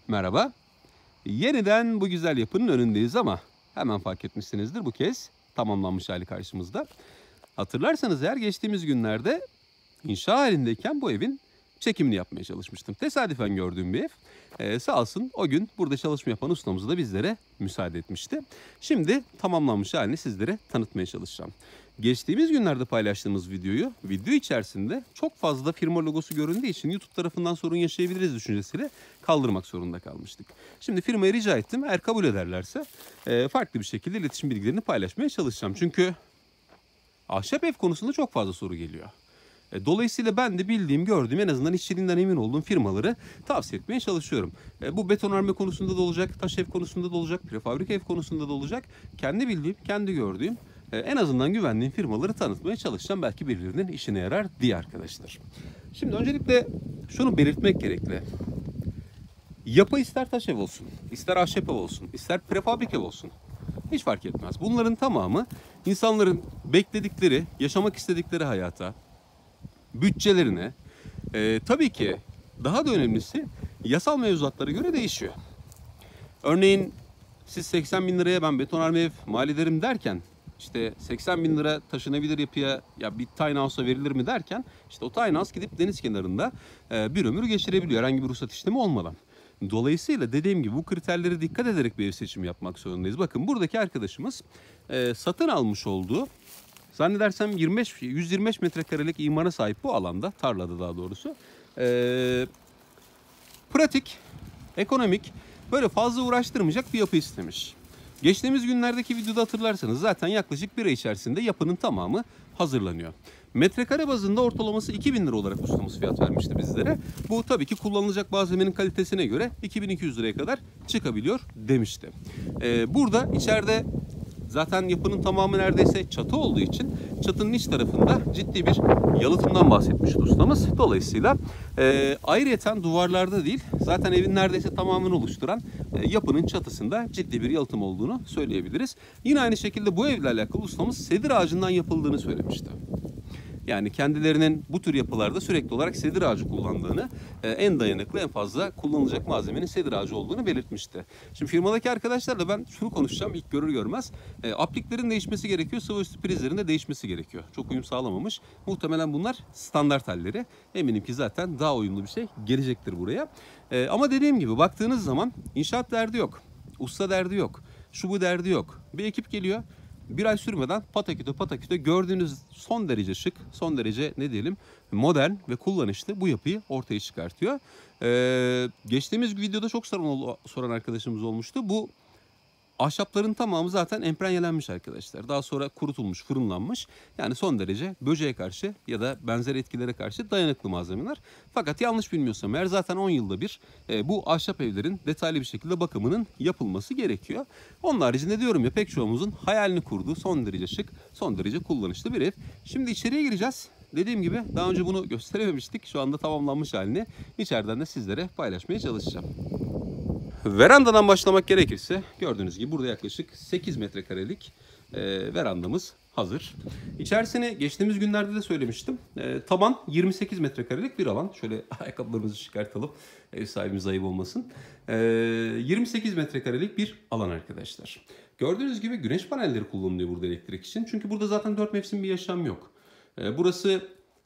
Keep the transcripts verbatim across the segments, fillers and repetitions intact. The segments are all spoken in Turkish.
Merhaba. Yeniden bu güzel yapının önündeyiz ama hemen fark etmişsinizdir, bu kez tamamlanmış hali karşımızda. Hatırlarsanız eğer geçtiğimiz günlerde inşa halindeyken bu evin çekimini yapmaya çalışmıştım. Tesadüfen gördüğüm bir ev. Ee, sağ olsun o gün burada çalışma yapan ustamız da bizlere müsaade etmişti. Şimdi tamamlanmış halini sizlere tanıtmaya çalışacağım. Geçtiğimiz günlerde paylaştığımız videoyu, video içerisinde çok fazla firma logosu göründüğü için YouTube tarafından sorun yaşayabiliriz düşüncesiyle kaldırmak zorunda kalmıştık. Şimdi firmaya rica ettim, eğer kabul ederlerse e, farklı bir şekilde iletişim bilgilerini paylaşmaya çalışacağım. Çünkü ahşap ev konusunda çok fazla soru geliyor. E, dolayısıyla ben de bildiğim, gördüğüm, en azından işçiliğinden emin olduğum firmaları tavsiye etmeye çalışıyorum. E, bu betonarme konusunda da olacak, taş ev konusunda da olacak, prefabrik ev konusunda da olacak. Kendi bildiğim, kendi gördüğüm, e, en azından güvendiğim firmaları tanıtmaya çalışacağım. Belki birilerinin işine yarar diye arkadaşlar. Şimdi öncelikle şunu belirtmek gerekli. Yapı ister taş ev olsun, ister ahşap ev olsun, ister prefabrik ev olsun. Hiç fark etmez. Bunların tamamı insanların bekledikleri, yaşamak istedikleri hayata, bütçelerine, e, tabii ki daha da önemlisi yasal mevzuatlara göre değişiyor. Örneğin siz seksen bin liraya ben betonarme ev mal ederim derken, işte seksen bin lira taşınabilir yapıya ya bir tiny house'a verilir mi derken, işte o tiny house gidip deniz kenarında e, bir ömür geçirebiliyor herhangi bir ruhsat işlemi olmadan. Dolayısıyla dediğim gibi bu kriterlere dikkat ederek bir ev seçimi yapmak zorundayız. Bakın buradaki arkadaşımız e, satın almış olduğu, zannedersem yirmi beş yüz yirmi beş metrekarelik imara sahip bu alanda, tarlada daha doğrusu. Ee, pratik, ekonomik, böyle fazla uğraştırmayacak bir yapı istemiş. Geçtiğimiz günlerdeki videoda hatırlarsanız zaten yaklaşık bir ay içerisinde yapının tamamı hazırlanıyor. Metrekare bazında ortalaması iki bin lira olarak ustamız fiyat vermişti bizlere. Bu tabii ki kullanılacak malzemenin kalitesine göre iki bin iki yüz liraya kadar çıkabiliyor demişti. Ee, burada içeride zaten yapının tamamı neredeyse çatı olduğu için çatının iç tarafında ciddi bir yalıtımdan bahsetmişti ustamız. Dolayısıyla e, ayrıyeten duvarlarda değil, zaten evin neredeyse tamamını oluşturan e, yapının çatısında ciddi bir yalıtım olduğunu söyleyebiliriz. Yine aynı şekilde bu evle alakalı ustamız sedir ağacından yapıldığını söylemişti. Yani kendilerinin bu tür yapılarda sürekli olarak sedir ağacı kullandığını, en dayanıklı, en fazla kullanılacak malzemenin sedir ağacı olduğunu belirtmişti. Şimdi firmadaki arkadaşlarla ben şunu konuşacağım ilk görür görmez. E, apliklerin değişmesi gerekiyor, sıvı üstü prizlerin de değişmesi gerekiyor. Çok uyum sağlamamış. Muhtemelen bunlar standart halleri. Eminim ki zaten daha uyumlu bir şey gelecektir buraya. E, ama dediğim gibi baktığınız zaman inşaat derdi yok, usta derdi yok, şu bu derdi yok. Bir ekip geliyor. Bir ay sürmeden pataküte pataküte gördüğünüz son derece şık, son derece ne diyelim modern ve kullanışlı bu yapıyı ortaya çıkartıyor. Ee, geçtiğimiz videoda çok soran, soran arkadaşımız olmuştu. Bu ahşapların tamamı zaten emprenyelenmiş arkadaşlar. Daha sonra kurutulmuş, fırınlanmış. Yani son derece böceğe karşı ya da benzer etkilere karşı dayanıklı malzemeler. Fakat yanlış bilmiyorsam eğer zaten on yılda bir e, bu ahşap evlerin detaylı bir şekilde bakımının yapılması gerekiyor. Onun haricinde diyorum ya, pek çoğumuzun hayalini kurduğu son derece şık, son derece kullanışlı bir ev. Şimdi içeriye gireceğiz. Dediğim gibi daha önce bunu gösterememiştik. Şu anda tamamlanmış halini içeriden de sizlere paylaşmaya çalışacağım. Verandadan başlamak gerekirse gördüğünüz gibi burada yaklaşık sekiz metrekarelik e, verandamız hazır. İçerisine geçtiğimiz günlerde de söylemiştim. E, taban yirmi sekiz metrekarelik bir alan. Şöyle ayakkabılarımızı çıkartalım. Ev sahibimiz ayıp olmasın. E, yirmi sekiz metrekarelik bir alan arkadaşlar. Gördüğünüz gibi güneş panelleri kullanılıyor burada elektrik için. Çünkü burada zaten dört mevsim bir yaşam yok. E, burası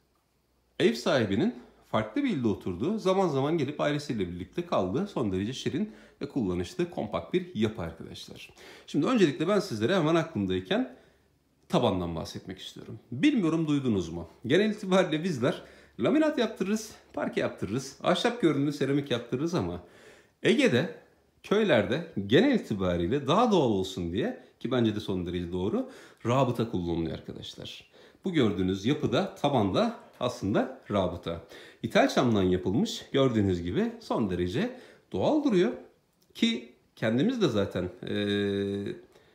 ev sahibinin farklı bir ilde oturduğu, zaman zaman gelip ailesiyle birlikte kaldığı son derece şirin ve kullanışlı, kompakt bir yapı arkadaşlar. Şimdi öncelikle ben sizlere hemen aklımdayken tabandan bahsetmek istiyorum. Bilmiyorum duydunuz mu? Genel itibariyle bizler laminat yaptırırız, parke yaptırırız, ahşap görünümlü seramik yaptırırız ama Ege'de, köylerde genel itibariyle daha doğal olsun diye, ki bence de son derece doğru, rabıta kullanılıyor arkadaşlar. Bu gördüğünüz yapıda, tabanda aslında rabıta. İthal çamdan yapılmış, gördüğünüz gibi son derece doğal duruyor. Ki kendimiz de zaten ee,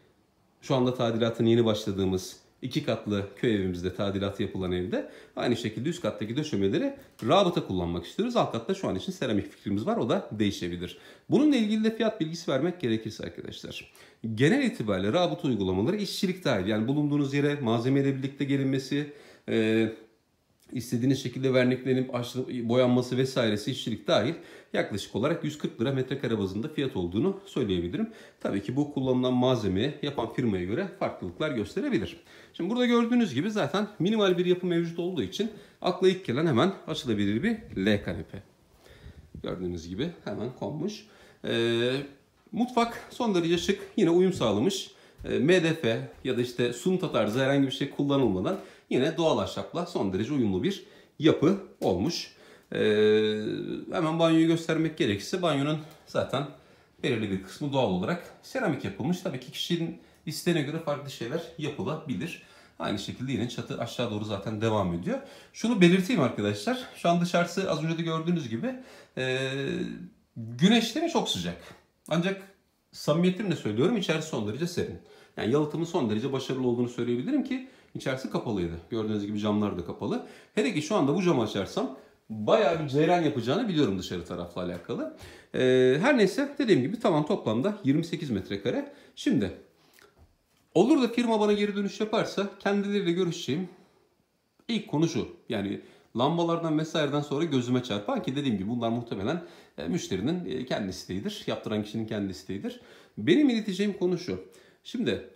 şu anda tadilatını yeni başladığımız iki katlı köy evimizde, tadilatı yapılan evde aynı şekilde üst kattaki döşemeleri rabıta kullanmak istiyoruz. Alt katta şu an için seramik fikrimiz var, o da değişebilir. Bununla ilgili de fiyat bilgisi vermek gerekirse arkadaşlar, genel itibariyle rabıta uygulamaları işçilik dahil, yani bulunduğunuz yere malzemeyle birlikte gelinmesi, e, İstediğiniz şekilde verniklenip boyanması vesairesi işçilik dahil yaklaşık olarak yüz kırk lira metrekare bazında fiyat olduğunu söyleyebilirim. Tabii ki bu kullanılan malzemeye, yapan firmaya göre farklılıklar gösterebilir. Şimdi burada gördüğünüz gibi zaten minimal bir yapı mevcut olduğu için akla ilk gelen hemen açılabilir bir L kanepe. Gördüğünüz gibi hemen konmuş. Ee, mutfak son derece şık, yine uyum sağlamış. Ee, M D F ya da işte sunta tarzı herhangi bir şey kullanılmadan yine doğal ahşapla son derece uyumlu bir yapı olmuş. Ee, hemen banyoyu göstermek gerekirse banyonun zaten belirli bir kısmı doğal olarak seramik yapılmış. Tabii ki kişinin isteğine göre farklı şeyler yapılabilir. Aynı şekilde yine çatı aşağı doğru zaten devam ediyor. Şunu belirteyim arkadaşlar. Şu an dışarısı az önce de gördüğünüz gibi e, güneşli ve çok sıcak. Ancak samimiyetimle söylüyorum, içerisi son derece serin. Yani yalıtımın son derece başarılı olduğunu söyleyebilirim ki içerisi kapalıydı. Gördüğünüz gibi camlar da kapalı. Hele ki şu anda bu camı açarsam bayağı bir ceyran yapacağını biliyorum dışarı tarafla alakalı. Ee, her neyse, dediğim gibi tamam, toplamda yirmi sekiz metrekare. Şimdi olur da firma bana geri dönüş yaparsa kendileriyle görüşeceğim ilk konu şu. Yani lambalardan vesaireden sonra gözüme çarpan, ki dediğim gibi bunlar muhtemelen e, müşterinin e, kendi isteğidir. Yaptıran kişinin kendi isteğidir. Benim ileteceğim konu şu. Şimdi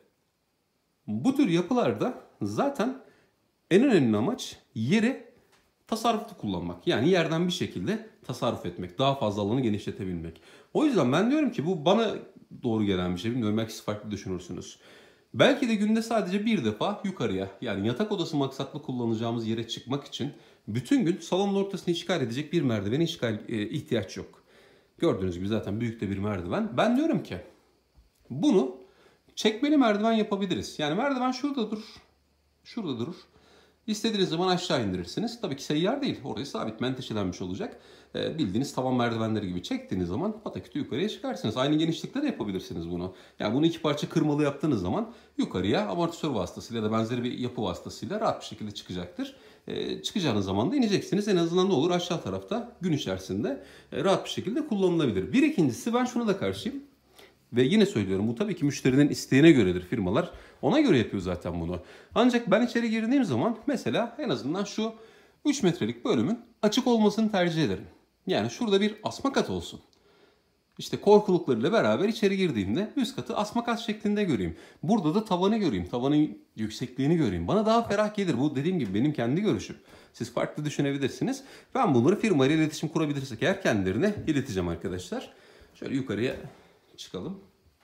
bu tür yapılarda zaten en önemli amaç yeri tasarruflu kullanmak. Yani yerden bir şekilde tasarruf etmek. Daha fazla alanı genişletebilmek. O yüzden ben diyorum ki bu bana doğru gelen bir şey. Bilmiyorum, belki siz farklı düşünürsünüz. Belki de günde sadece bir defa yukarıya, yani yatak odası maksatlı kullanacağımız yere çıkmak için bütün gün salonun ortasını işgal edecek bir merdivene işgal, e, ihtiyaç yok. Gördüğünüz gibi zaten büyük de bir merdiven. Ben diyorum ki bunu çekmeli merdiven yapabiliriz. Yani merdiven şurada durur. Şurada durur. İstediğiniz zaman aşağı indirirsiniz. Tabii ki seyyar değil. Oraya sabit menteşelenmiş olacak. Ee, bildiğiniz tavan merdivenleri gibi çektiğiniz zaman patakütü yukarıya çıkarsınız. Aynı genişlikte de yapabilirsiniz bunu. Yani bunu iki parça kırmalı yaptığınız zaman yukarıya amortisör vasıtasıyla ya da benzeri bir yapı vasıtasıyla rahat bir şekilde çıkacaktır. Ee, çıkacağınız zaman da ineceksiniz. En azından ne olur, aşağı tarafta gün içerisinde e, rahat bir şekilde kullanılabilir. Bir ikincisi, ben şuna da karşıyım. Ve yine söylüyorum, bu tabii ki müşterinin isteğine göredir firmalar. Ona göre yapıyor zaten bunu. Ancak ben içeri girdiğim zaman mesela en azından şu üç metrelik bölümün açık olmasını tercih ederim. Yani şurada bir asma kat olsun. İşte korkuluklarıyla beraber içeri girdiğimde üst katı asma kat şeklinde göreyim. Burada da tavanı göreyim. Tavanın yüksekliğini göreyim. Bana daha ferah gelir. Bu dediğim gibi benim kendi görüşüm. Siz farklı düşünebilirsiniz. Ben bunları firmayla iletişim kurabilirsek eğer kendilerine ileteceğim arkadaşlar. Şöyle yukarıya çıkalım.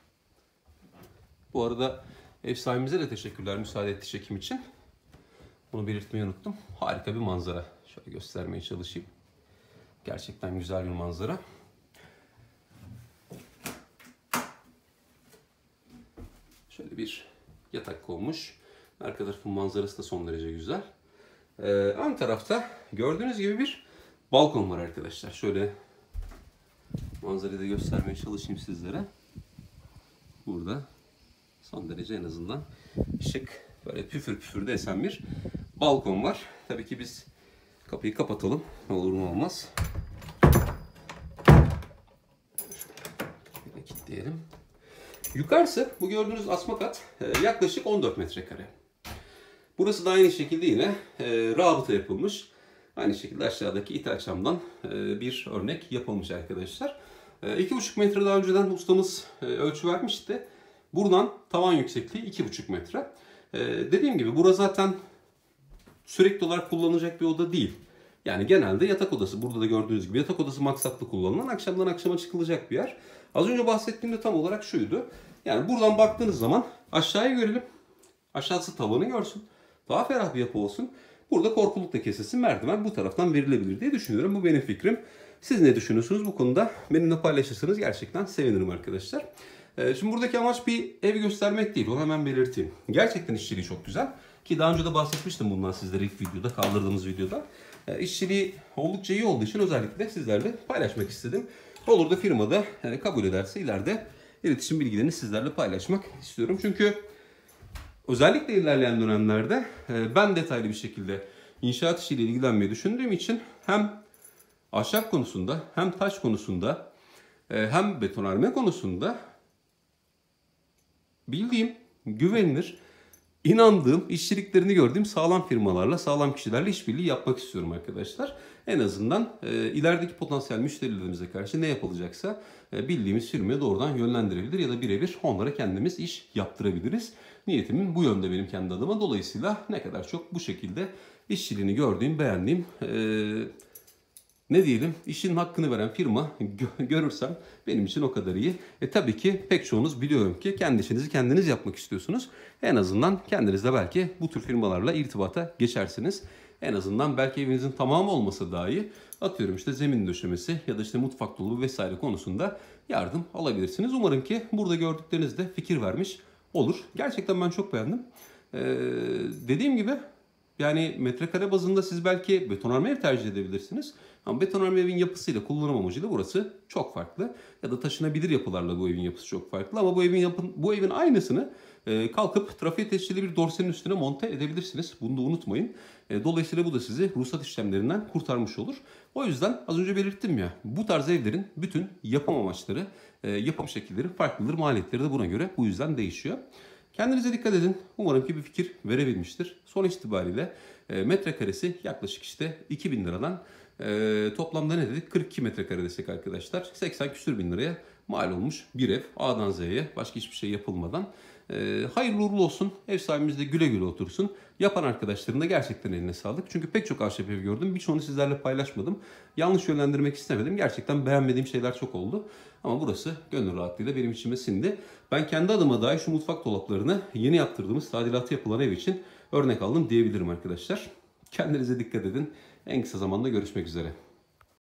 Bu arada ev sahibimize de teşekkürler müsaade ettiği çekim için. Bunu belirtmeyi unuttum. Harika bir manzara. Şöyle göstermeye çalışayım. Gerçekten güzel bir manzara. Şöyle bir yatak konmuş. Arka tarafın manzarası da son derece güzel. Ee, ön tarafta gördüğünüz gibi bir balkon var arkadaşlar. Şöyle manzarayı da göstermeye çalışayım sizlere. Burada son derece en azından şık, böyle püfür püfür de esen bir balkon var. Tabii ki biz kapıyı kapatalım. Ne olur ne olmaz. Şöyle kilitleyelim. Yukarısı, bu gördüğünüz asma kat yaklaşık on dört metrekare. Burası da aynı şekilde yine e, rabıta yapılmış. Aynı şekilde aşağıdaki ithal camdan e, bir örnek yapılmış arkadaşlar. E, iki buçuk metre daha önceden ustamız e, ölçü vermişti. Buradan tavan yüksekliği iki buçuk metre. E, dediğim gibi burası zaten sürekli olarak kullanılacak bir oda değil. Yani genelde yatak odası, burada da gördüğünüz gibi yatak odası maksatlı kullanılan, akşamdan akşama çıkılacak bir yer. Az önce bahsettiğimde tam olarak şuydu. Yani buradan baktığınız zaman aşağıya görelim. Aşağısı tavanı görsün. Daha ferah bir yapı olsun. Burada korkuluk da kesilsin. Merdiven bu taraftan verilebilir diye düşünüyorum. Bu benim fikrim. Siz ne düşünüyorsunuz bu konuda? Benimle paylaşırsanız gerçekten sevinirim arkadaşlar. Ee, şimdi buradaki amaç bir ev göstermek değil. Onu hemen belirteyim. Gerçekten işçiliği çok güzel. Ki daha önce de bahsetmiştim bundan sizlere ilk videoda, kaldırdığımız videoda. Ee, işçiliği oldukça iyi olduğu için özellikle sizlerle paylaşmak istedim. Olur da firmada yani kabul ederse ileride iletişim bilgilerini sizlerle paylaşmak istiyorum. Çünkü özellikle ilerleyen dönemlerde ben detaylı bir şekilde inşaat işiyle ilgilenmeyi düşündüğüm için hem ahşap konusunda hem taş konusunda hem betonarme konusunda bildiğim, güvenilir, inandığım, işçiliklerini gördüğüm sağlam firmalarla, sağlam kişilerle işbirliği yapmak istiyorum arkadaşlar. En azından e, ilerideki potansiyel müşterilerimize karşı ne yapılacaksa e, bildiğimiz firmaya doğrudan yönlendirebilir ya da birebir onlara kendimiz iş yaptırabiliriz. Niyetimin bu yönde benim kendi adıma. Dolayısıyla ne kadar çok bu şekilde işçiliğini gördüğüm, beğendiğim, e, ne diyelim, işin hakkını veren firma görürsem benim için o kadar iyi. E tabii ki pek çoğunuz biliyorum ki kendi işinizi kendiniz yapmak istiyorsunuz. En azından kendinizle belki bu tür firmalarla irtibata geçersiniz. En azından belki evinizin tamamı olmasa dahi atıyorum işte zemin döşemesi ya da işte mutfak dolabı vesaire konusunda yardım alabilirsiniz. Umarım ki burada gördükleriniz de fikir vermiş olur. Gerçekten ben çok beğendim. Ee, dediğim gibi yani metrekare bazında siz belki betonarme ev tercih edebilirsiniz. Ama betonarme evin yapısıyla, kullanım amacıyla burası çok farklı. Ya da taşınabilir yapılarla bu evin yapısı çok farklı. Ama bu evin yapın, bu evin aynısını e, kalkıp trafiğe tescilli bir dorsenin üstüne monte edebilirsiniz. Bunu da unutmayın. E, dolayısıyla bu da sizi ruhsat işlemlerinden kurtarmış olur. O yüzden az önce belirttim ya, bu tarz evlerin bütün yapım amaçları, e, yapım şekilleri farklıdır. Maliyetleri de buna göre bu yüzden değişiyor. Kendinize dikkat edin. Umarım ki bir fikir verebilmiştir. Sonuç itibariyle e, metrekaresi yaklaşık işte iki bin liradan e, toplamda ne dedik? kırk iki metrekare desek arkadaşlar. seksen küsür bin liraya mal olmuş bir ev. A'dan Z'ye başka hiçbir şey yapılmadan. E, hayırlı uğurlu olsun. Ev sahibimiz de güle güle otursun. Yapan arkadaşların da gerçekten eline sağlık. Çünkü pek çok ahşap ev gördüm. Birçoğunu sizlerle paylaşmadım. Yanlış yönlendirmek istemedim. Gerçekten beğenmediğim şeyler çok oldu. Ama burası gönül rahatlığıyla benim içime sindi. Ben kendi adıma dahi şu mutfak dolaplarını yeni yaptırdığımız tadilatı yapılan ev için örnek aldım diyebilirim arkadaşlar. Kendinize dikkat edin. En kısa zamanda görüşmek üzere.